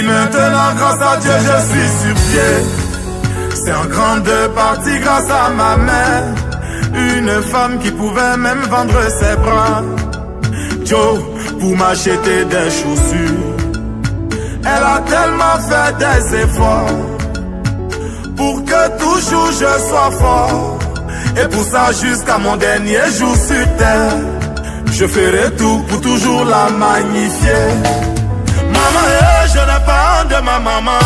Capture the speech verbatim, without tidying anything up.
maintenant, grâce à Dieu, je suis sur pied. C'est en grande partie grâce à ma mère, une femme qui pouvait même vendre ses bras, Joe, pour m'acheter des chaussures. Elle a tellement fait des efforts pour que toujours je sois fort. Et pour ça, jusqu'à mon dernier jour sur terre, je ferai tout pour toujours la magnifier. Maman, eh, je n'ai pas honte de ma maman.